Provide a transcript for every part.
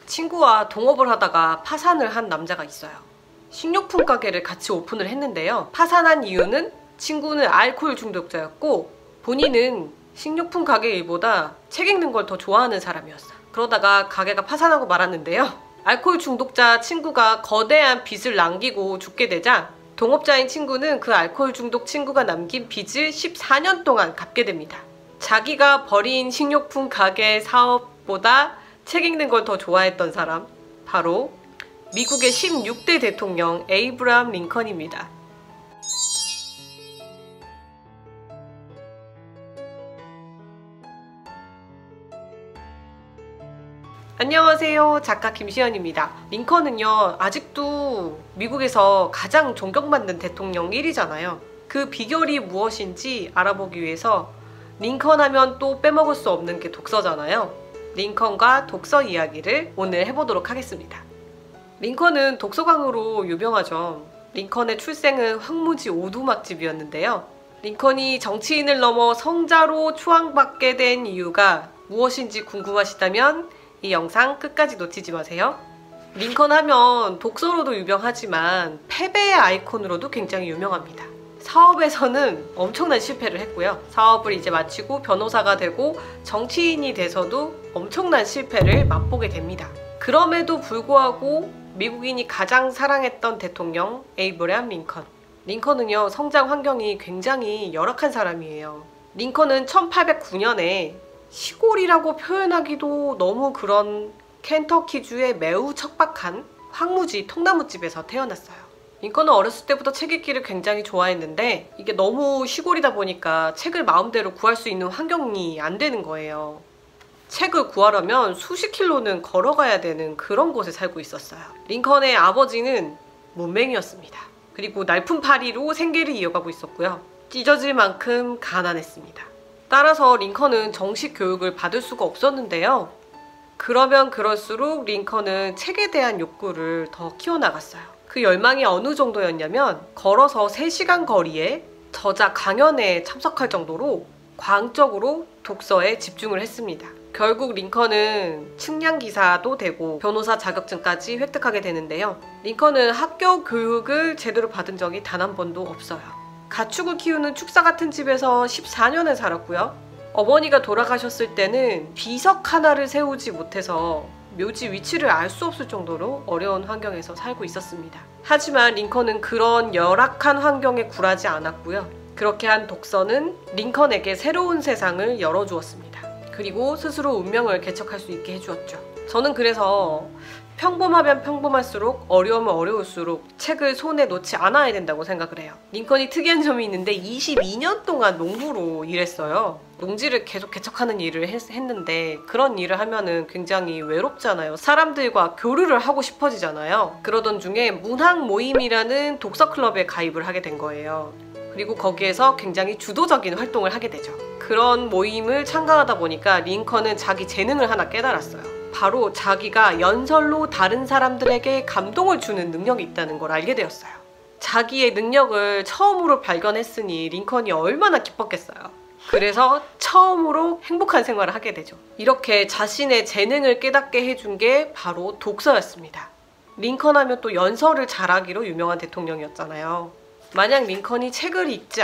친구와 동업을 하다가 파산을 한 남자가 있어요. 식료품 가게를 같이 오픈을 했는데요. 파산한 이유는 친구는 알코올 중독자였고 본인은 식료품 가게 일보다 책 읽는 걸 더 좋아하는 사람이었어요. 그러다가 가게가 파산하고 말았는데요. 알코올 중독자 친구가 거대한 빚을 남기고 죽게 되자 동업자인 친구는 그 알코올 중독 친구가 남긴 빚을 14년 동안 갚게 됩니다. 자기가 벌인 식료품 가게 사업보다 책 읽는 걸 더 좋아했던 사람, 바로 미국의 16대 대통령 에이브라함 링컨입니다. 안녕하세요, 작가 김시연입니다. 링컨은요, 아직도 미국에서 가장 존경받는 대통령 1위잖아요. 그 비결이 무엇인지 알아보기 위해서 링컨 하면 또 빼먹을 수 없는 게 독서잖아요. 링컨과 독서 이야기를 오늘 해보도록 하겠습니다. 링컨은 독서광으로 유명하죠. 링컨의 출생은 황무지 오두막집이었는데요. 링컨이 정치인을 넘어 성자로 추앙받게 된 이유가 무엇인지 궁금하시다면 이 영상 끝까지 놓치지 마세요. 링컨 하면 독서로도 유명하지만 패배의 아이콘으로도 굉장히 유명합니다. 사업에서는 엄청난 실패를 했고요. 사업을 이제 마치고 변호사가 되고 정치인이 돼서도 엄청난 실패를 맛보게 됩니다. 그럼에도 불구하고 미국인이 가장 사랑했던 대통령 에이브라함 링컨. 링컨은요, 성장 환경이 굉장히 열악한 사람이에요. 링컨은 1809년에 시골이라고 표현하기도 너무 그런 켄터키주의 매우 척박한 황무지 통나무집에서 태어났어요. 링컨은 어렸을 때부터 책 읽기를 굉장히 좋아했는데 이게 너무 시골이다 보니까 책을 마음대로 구할 수 있는 환경이 안 되는 거예요. 책을 구하려면 수십 킬로는 걸어가야 되는 그런 곳에 살고 있었어요. 링컨의 아버지는 문맹이었습니다. 그리고 날품팔이로 생계를 이어가고 있었고요. 찢어질 만큼 가난했습니다. 따라서 링컨은 정식 교육을 받을 수가 없었는데요. 그러면 그럴수록 링컨은 책에 대한 욕구를 더 키워나갔어요. 그 열망이 어느 정도였냐면 걸어서 3시간 거리에 저자 강연회에 참석할 정도로 과학적으로 독서에 집중을 했습니다. 결국 링컨은 측량기사도 되고 변호사 자격증까지 획득하게 되는데요. 링컨은 학교 교육을 제대로 받은 적이 단 한 번도 없어요. 가축을 키우는 축사 같은 집에서 14년을 살았고요. 어머니가 돌아가셨을 때는 비석 하나를 세우지 못해서 묘지 위치를 알 수 없을 정도로 어려운 환경에서 살고 있었습니다. 하지만 링컨은 그런 열악한 환경에 굴하지 않았고요. 그렇게 한 독서는 링컨에게 새로운 세상을 열어주었습니다. 그리고 스스로 운명을 개척할 수 있게 해주었죠. 저는 그래서 평범하면 평범할수록 어려우면 어려울수록 책을 손에 놓지 않아야 된다고 생각을 해요. 링컨이 특이한 점이 있는데 22년 동안 농부로 일했어요. 농지를 계속 개척하는 일을 했는데 그런 일을 하면은 굉장히 외롭잖아요. 사람들과 교류를 하고 싶어지잖아요. 그러던 중에 문학 모임이라는 독서 클럽에 가입을 하게 된 거예요. 그리고 거기에서 굉장히 주도적인 활동을 하게 되죠. 그런 모임을 참가하다 보니까 링컨은 자기 재능을 하나 깨달았어요. 바로 자기가 연설로 다른 사람들에게 감동을 주는 능력이 있다는 걸 알게 되었어요. 자기의 능력을 처음으로 발견했으니 링컨이 얼마나 기뻤겠어요. 그래서 처음으로 행복한 생활을 하게 되죠. 이렇게 자신의 재능을 깨닫게 해준 게 바로 독서였습니다. 링컨 하면 또 연설을 잘하기로 유명한 대통령이었잖아요. 만약 링컨이 책을 읽지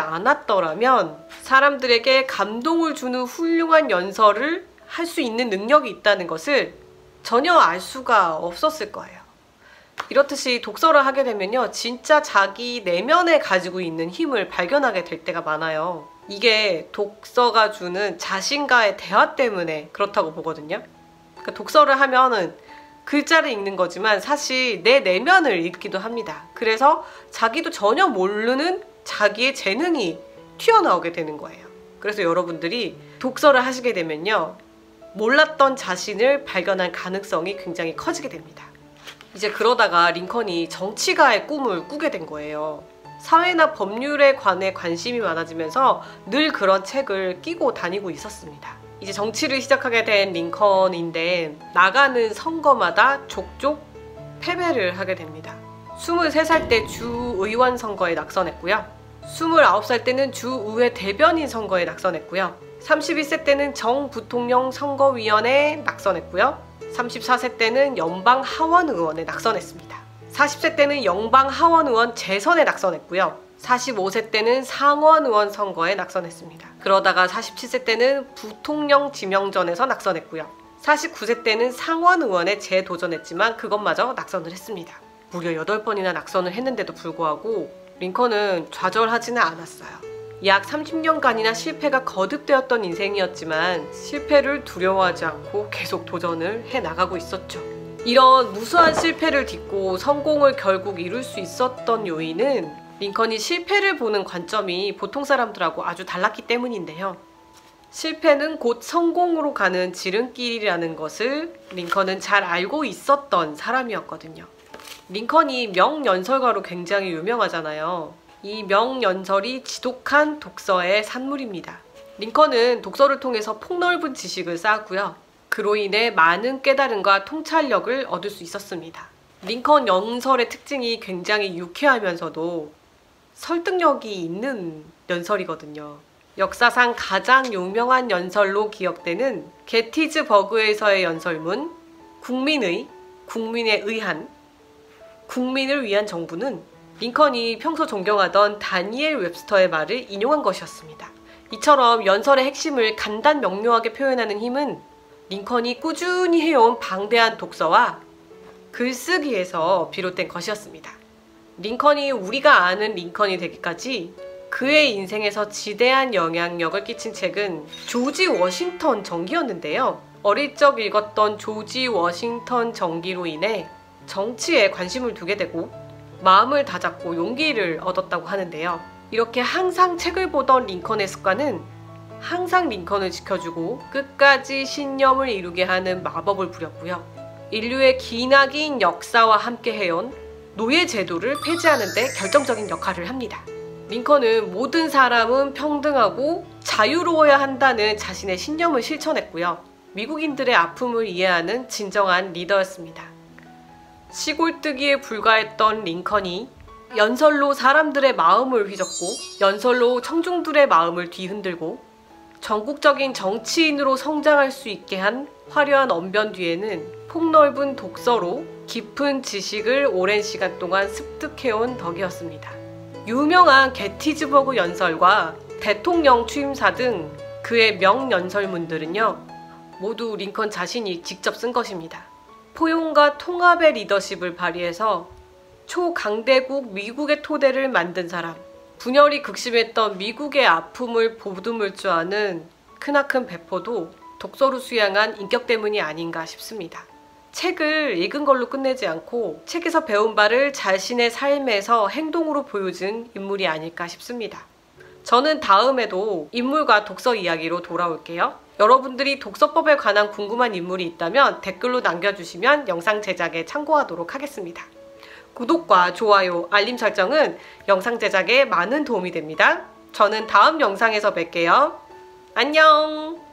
않았더라면 사람들에게 감동을 주는 훌륭한 연설을 할 수 있는 능력이 있다는 것을 전혀 알 수가 없었을 거예요. 이렇듯이 독서를 하게 되면요, 진짜 자기 내면에 가지고 있는 힘을 발견하게 될 때가 많아요. 이게 독서가 주는 자신과의 대화 때문에 그렇다고 보거든요. 그러니까 독서를 하면은 글자를 읽는 거지만 사실 내 내면을 읽기도 합니다. 그래서 자기도 전혀 모르는 자기의 재능이 튀어나오게 되는 거예요. 그래서 여러분들이 독서를 하시게 되면요, 몰랐던 자신을 발견할 가능성이 굉장히 커지게 됩니다. 이제 그러다가 링컨이 정치가의 꿈을 꾸게 된 거예요. 사회나 법률에 관해 관심이 많아지면서 늘 그런 책을 끼고 다니고 있었습니다. 이제 정치를 시작하게 된 링컨인데 나가는 선거마다 족족 패배를 하게 됩니다. 23살 때 주의원 선거에 낙선했고요. 29살 때는 주의회 대변인 선거에 낙선했고요. 31세 때는 정부통령 선거위원회에 낙선했고요. 34세 때는 연방 하원 의원에 낙선했습니다. 40세 때는 연방 하원 의원 재선에 낙선했고요. 45세 때는 상원 의원 선거에 낙선했습니다. 그러다가 47세 때는 부통령 지명전에서 낙선했고요. 49세 때는 상원 의원에 재도전했지만 그것마저 낙선을 했습니다. 무려 8번이나 낙선을 했는데도 불구하고 링컨은 좌절하지는 않았어요. 약 30년간이나 실패가 거듭되었던 인생이었지만 실패를 두려워하지 않고 계속 도전을 해나가고 있었죠. 이런 무수한 실패를 딛고 성공을 결국 이룰 수 있었던 요인은 링컨이 실패를 보는 관점이 보통 사람들하고 아주 달랐기 때문인데요. 실패는 곧 성공으로 가는 지름길이라는 것을 링컨은 잘 알고 있었던 사람이었거든요. 링컨이 명연설가로 굉장히 유명하잖아요. 이 명연설이 지독한 독서의 산물입니다. 링컨은 독서를 통해서 폭넓은 지식을 쌓았고요. 그로 인해 많은 깨달음과 통찰력을 얻을 수 있었습니다. 링컨 연설의 특징이 굉장히 유쾌하면서도 설득력이 있는 연설이거든요. 역사상 가장 유명한 연설로 기억되는 게티즈버그에서의 연설문 국민에 의한 국민을 위한 정부는 링컨이 평소 존경하던 다니엘 웹스터의 말을 인용한 것이었습니다. 이처럼 연설의 핵심을 간단 명료하게 표현하는 힘은 링컨이 꾸준히 해온 방대한 독서와 글쓰기에서 비롯된 것이었습니다. 링컨이 우리가 아는 링컨이 되기까지 그의 인생에서 지대한 영향력을 끼친 책은 조지 워싱턴 전기였는데요. 어릴 적 읽었던 조지 워싱턴 전기로 인해 정치에 관심을 두게 되고 마음을 다잡고 용기를 얻었다고 하는데요. 이렇게 항상 책을 보던 링컨의 습관은 항상 링컨을 지켜주고 끝까지 신념을 이루게 하는 마법을 부렸고요. 인류의 기나긴 역사와 함께 해온 노예 제도를 폐지하는 데 결정적인 역할을 합니다. 링컨은 모든 사람은 평등하고 자유로워야 한다는 자신의 신념을 실천했고요. 미국인들의 아픔을 이해하는 진정한 리더였습니다. 시골뜨기에 불과했던 링컨이 연설로 사람들의 마음을 휘젓고 연설로 청중들의 마음을 뒤흔들고 전국적인 정치인으로 성장할 수 있게 한 화려한 언변 뒤에는 폭넓은 독서로 깊은 지식을 오랜 시간 동안 습득해온 덕이었습니다. 유명한 게티즈버그 연설과 대통령 취임사 등 그의 명연설문들은요, 모두 링컨 자신이 직접 쓴 것입니다. 포용과 통합의 리더십을 발휘해서 초강대국 미국의 토대를 만든 사람, 분열이 극심했던 미국의 아픔을 보듬을 줄 아는 크나큰 배포도 독서로 수양한 인격 때문이 아닌가 싶습니다. 책을 읽은 걸로 끝내지 않고 책에서 배운 바를 자신의 삶에서 행동으로 보여준 인물이 아닐까 싶습니다. 저는 다음에도 인물과 독서 이야기로 돌아올게요. 여러분들이 독서법에 관한 궁금한 인물이 있다면 댓글로 남겨주시면 영상 제작에 참고하도록 하겠습니다. 구독과 좋아요, 알림 설정은 영상 제작에 많은 도움이 됩니다. 저는 다음 영상에서 뵐게요. 안녕!